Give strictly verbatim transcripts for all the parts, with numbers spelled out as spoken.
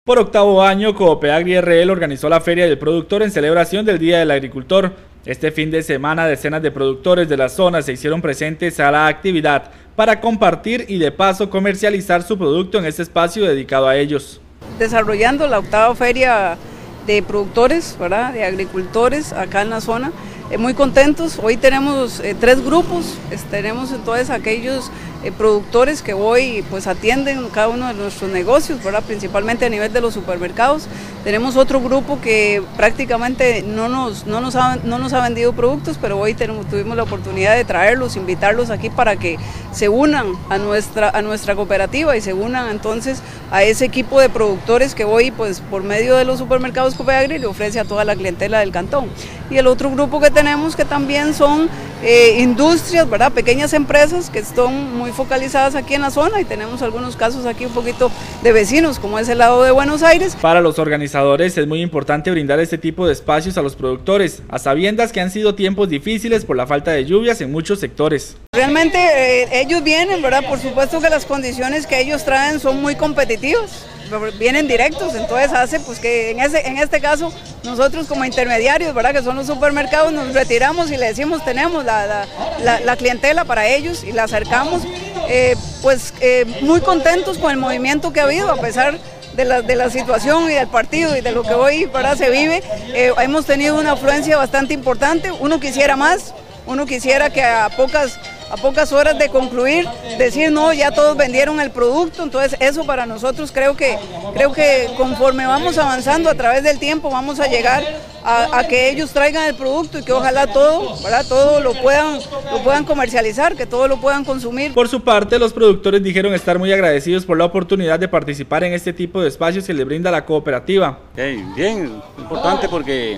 Por octavo año, Coopeagri R L organizó la Feria del Productor en celebración del Día del Agricultor. Este fin de semana, decenas de productores de la zona se hicieron presentes a la actividad para compartir y de paso comercializar su producto en este espacio dedicado a ellos. Desarrollando la octava feria de productores, ¿verdad?, de agricultores acá en la zona, eh, muy contentos. Hoy tenemos eh, tres grupos, es, tenemos entonces aquellos eh, productores que hoy pues atienden cada uno de nuestros negocios, ¿verdad?, principalmente a nivel de los supermercados. Tenemos otro grupo que prácticamente no nos, no nos, ha, no nos ha vendido productos, pero hoy tenemos, tuvimos la oportunidad de traerlos, invitarlos aquí para que se unan a nuestra, a nuestra cooperativa y se unan entonces a ese equipo de productores que hoy pues por medio de los supermercados Coopeagri le ofrece a toda la clientela del cantón. Y el otro grupo que tenemos que también son eh, industrias, ¿verdad?, pequeñas empresas que están muy focalizadas aquí en la zona, y tenemos algunos casos aquí un poquito de vecinos, como es el lado de Buenos Aires. Para los organizadores es muy importante brindar este tipo de espacios a los productores, a sabiendas que han sido tiempos difíciles por la falta de lluvias en muchos sectores. Realmente eh, ellos vienen, ¿verdad?, por supuesto que las condiciones que ellos traen son muy competitivas, vienen directos, entonces hace pues que en, ese, en este caso nosotros como intermediarios, ¿verdad?, que son los supermercados, nos retiramos y le decimos tenemos la, la, la, la clientela para ellos y la acercamos, eh, pues eh, muy contentos con el movimiento que ha habido a pesar de la, de la situación y del partido y de lo que hoy, ¿verdad?, se vive. Eh, hemos tenido una afluencia bastante importante, uno quisiera más, uno quisiera que a pocas a pocas horas de concluir, decir no, ya todos vendieron el producto. Entonces eso para nosotros creo que, creo que conforme vamos avanzando a través del tiempo vamos a llegar a, a que ellos traigan el producto y que ojalá todo, ¿verdad?, todo lo puedan, lo puedan comercializar, que todo lo puedan consumir. Por su parte, los productores dijeron estar muy agradecidos por la oportunidad de participar en este tipo de espacios que les brinda la cooperativa. Hey, bien, importante porque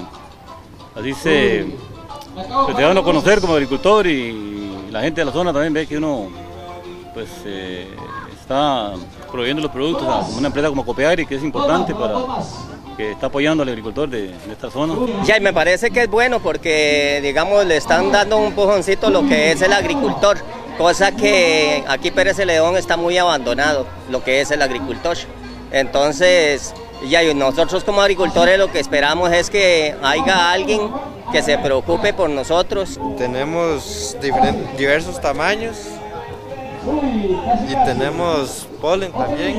así se, se te da uno a conocer como agricultor y la gente de la zona también ve que uno pues eh, está proveyendo los productos a una empresa como Coopeagri, que es importante para que está apoyando al agricultor de, de esta zona. Ya, y me parece que es bueno porque, digamos, le están dando un pujoncito lo que es el agricultor, cosa que aquí Pérez Celedón está muy abandonado, lo que es el agricultor. Entonces, ya, y nosotros como agricultores lo que esperamos es que haya alguien que se preocupe por nosotros. Tenemos diversos tamaños y tenemos polen también.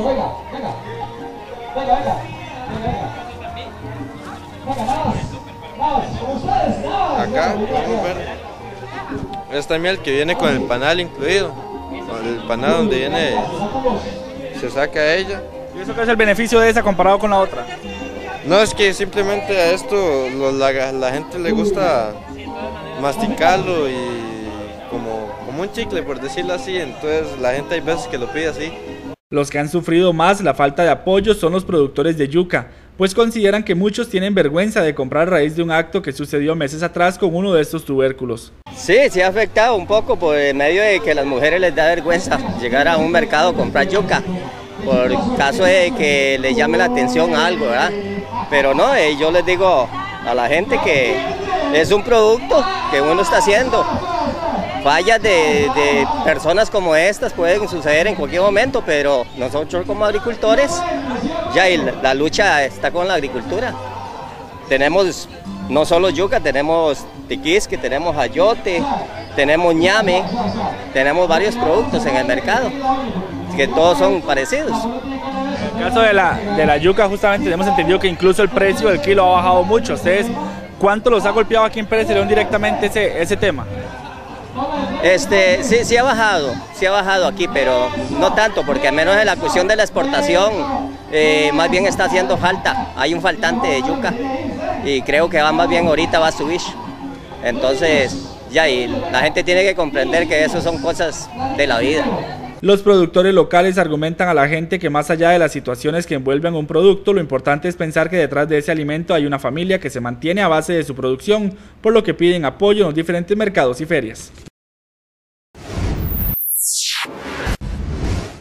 Acá podemos ver esta miel que viene con el panal incluido, con el panal donde viene, se saca ella. ¿Y eso qué es el beneficio de esa comparado con la otra? No, es que simplemente a esto lo, la, la gente le gusta masticarlo y como, como un chicle, por decirlo así, entonces la gente hay veces que lo pide así. Los que han sufrido más la falta de apoyo son los productores de yuca, pues consideran que muchos tienen vergüenza de comprar a raíz de un acto que sucedió meses atrás con uno de estos tubérculos. Sí, sí ha afectado un poco por medio de que a las mujeres les da vergüenza llegar a un mercado a comprar yuca, por caso de que les llame la atención algo, ¿verdad? Pero no, eh, yo les digo a la gente que es un producto que uno está haciendo. Fallas de, de personas como estas pueden suceder en cualquier momento, pero nosotros como agricultores, ya y la, la lucha está con la agricultura. Tenemos no solo yuca, tenemos tiquisque, tenemos ayote, tenemos ñame, tenemos varios productos en el mercado, que todos son parecidos. En el caso de la, de la yuca, justamente hemos entendido que incluso el precio del kilo ha bajado mucho. ¿Ustedes cuánto los ha golpeado aquí en Pérez Celedón directamente ese, ese tema? Este, sí, sí ha bajado, sí ha bajado aquí, pero no tanto, porque al menos en la cuestión de la exportación, eh, más bien está haciendo falta, hay un faltante de yuca, y creo que va más bien ahorita va a subir. Entonces, ya, y la gente tiene que comprender que eso son cosas de la vida. Los productores locales argumentan a la gente que más allá de las situaciones que envuelven un producto, lo importante es pensar que detrás de ese alimento hay una familia que se mantiene a base de su producción, por lo que piden apoyo en los diferentes mercados y ferias.